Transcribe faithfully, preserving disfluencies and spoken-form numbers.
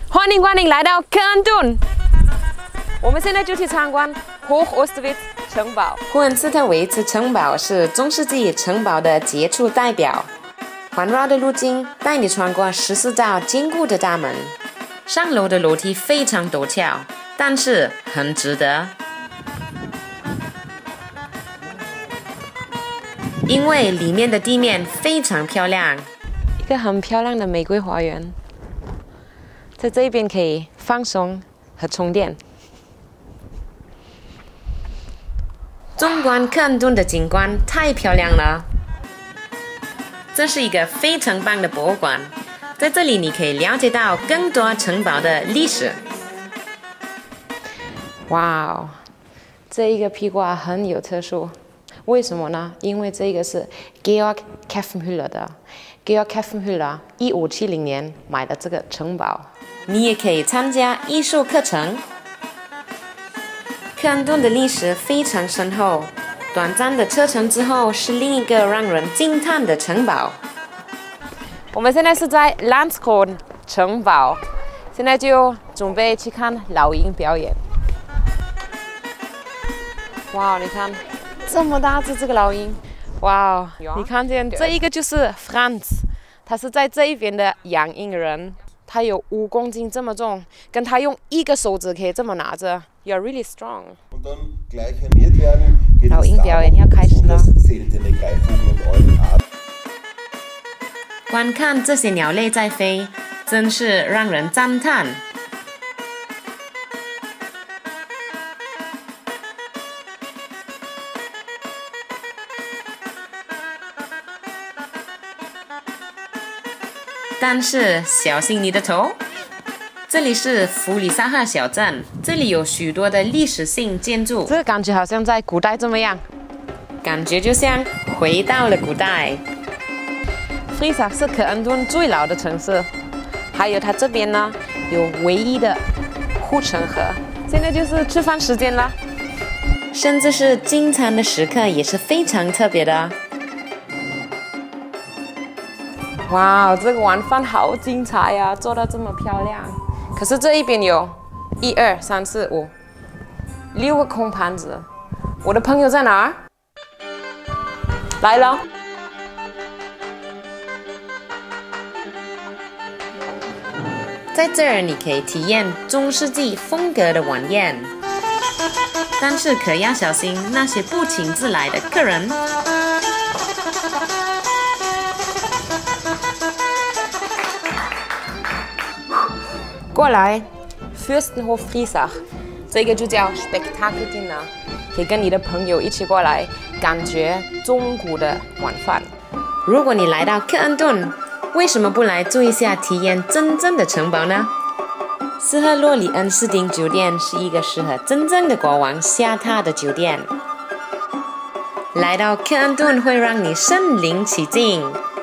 欢迎光临来到科恩顿。我们现在就去参观 Hoch-Osterwitz 城堡。 霍恩斯特维茨城堡是中世纪城堡的杰出代表。环绕的路径带你穿过十四道坚固的大门，上楼的楼梯非常陡峭，但是很值得。因为里面的地面非常漂亮， 一个很漂亮的玫瑰花园。在这边可以放松和充电。 纵观科恩顿的景观太漂亮了，这是一个非常棒的博物馆，在这里你可以了解到更多城堡的历史。 哇哦，这一个壁画很有特殊，为什么呢？因为这个是 Georg Kempfmüller 的。Georg Kempfmüller 一五七零年买的这个城堡。 你也可以参加艺术课程。科恩顿的历史非常深厚，短暂的车程之后是另一个让人惊叹的城堡。 我们现在是在 Landskron 城堡，现在就准备去看老鹰表演。哇，你看这么大只这个老鹰！哇，你看见这一个就是 Franz， 他是在这一边的养鹰人。它有五公斤这么重，跟它用一个手指可以这么拿着。You're really strong。老鹰表演要开始了。 观看这些鸟类在飞，真是让人赞叹。但是小心你的头！这里是弗里萨赫小镇，这里有许多的历史性建筑。 这个感觉好像在古代这么样， 感觉就像回到了古代。 弗里萨是科恩顿最老的城市，还有它这边呢有唯一的护城河。现在就是吃饭时间了， 甚至是进餐的时刻也是非常特别的。 哇，这个晚饭好精彩呀、啊，做到这么漂亮。可是这一边有一二三四五六个空盘子，我的朋友在哪儿？来了。 在这儿你可以体验中世纪风格的晚宴，但是可要小心那些不请自来的客人。 过来 ，Fürstenhof Friesach， 这个就叫 Spectacle Dinner， 可以跟你的朋友一起过来，感觉中古的晚饭。 如果你来到科恩顿，为什么不来住一下，体验真正的城堡呢？斯赫洛里恩斯丁酒店是一个适合真正的国王下榻的酒店。来到科恩顿会让你身临其境。